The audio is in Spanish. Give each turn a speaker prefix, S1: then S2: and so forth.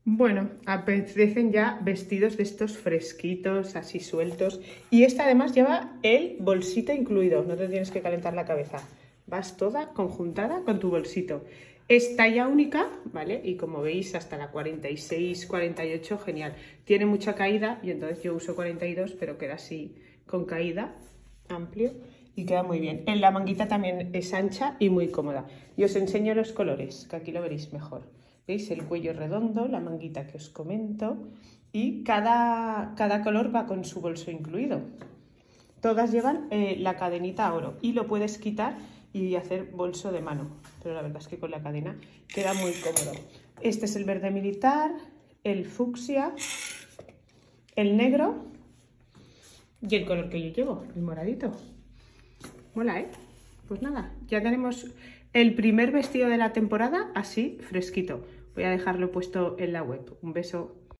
S1: Bueno, apetecen ya vestidos de estos fresquitos, así sueltos. Y esta además lleva el bolsito incluido, no te tienes que calentar la cabeza. Vas toda conjuntada con tu bolsito. Es talla única, ¿vale? Y como veis, hasta la 46, 48, genial. Tiene mucha caída y entonces yo uso 42, pero queda así con caída, amplio y queda muy bien. En la manguita también es ancha y muy cómoda. Y os enseño los colores, que aquí lo veréis mejor. ¿Veis? El cuello redondo, la manguita que os comento y cada color va con su bolso incluido. Todas llevan la cadenita oro y lo puedes quitar y hacer bolso de mano, pero la verdad es que con la cadena queda muy cómodo. Este es el verde militar, el fucsia, el negro y el color que yo llevo, el moradito. Mola, ¿eh? Pues nada, ya tenemos el primer vestido de la temporada así fresquito. Voy a dejarlo puesto en la web. Un beso.